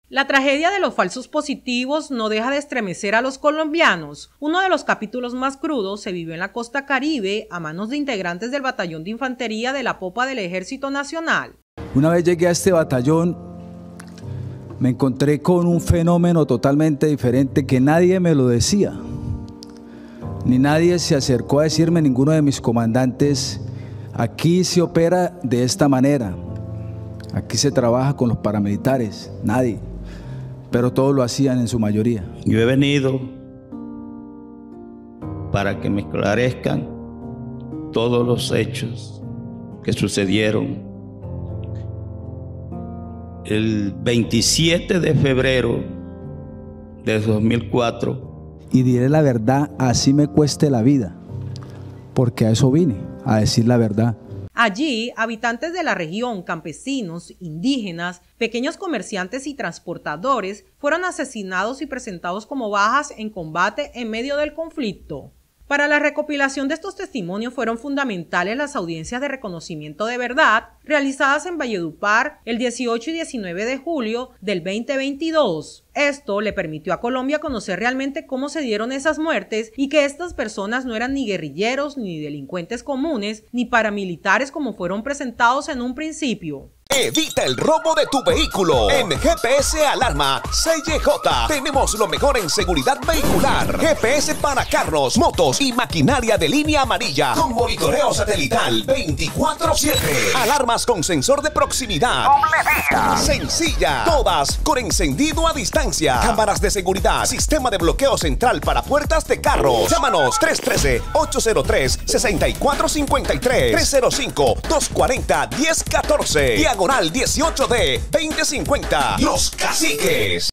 La tragedia de los falsos positivos no deja de estremecer a los colombianos. Uno de los capítulos más crudos se vivió en la costa Caribe a manos de integrantes del batallón de infantería de la popa del Ejército Nacional. Una vez llegué a este batallón, me encontré con un fenómeno totalmente diferente que nadie me lo decía. Ni nadie se acercó a decirme, ninguno de mis comandantes, aquí se opera de esta manera, aquí se trabaja con los paramilitares, nadie. Pero todos lo hacían en su mayoría. Yo he venido para que me esclarezcan todos los hechos que sucedieron el 27 de febrero de 2004. Y diré la verdad, así me cueste la vida, porque a eso vine, a decir la verdad. Allí, habitantes de la región, campesinos, indígenas, pequeños comerciantes y transportadores fueron asesinados y presentados como bajas en combate en medio del conflicto. Para la recopilación de estos testimonios fueron fundamentales las audiencias de reconocimiento de verdad realizadas en Valledupar el 18 y 19 de julio del 2022. Esto le permitió a Colombia conocer realmente cómo se dieron esas muertes y que estas personas no eran ni guerrilleros, ni delincuentes comunes, ni paramilitares como fueron presentados en un principio. Evita el robo de tu vehículo. En GPS Alarma CJ tenemos lo mejor en seguridad vehicular. GPS para carros, motos y maquinaria de línea amarilla con monitoreo satelital 24/7. Alarmas con sensor de proximidad. Sencilla. Todas con encendido a distancia. Cámaras de seguridad. Sistema de bloqueo central para puertas de carros. Llámanos 313-803-6453. 305-240-1014. Diagonal 18D 2050. Los Caciques.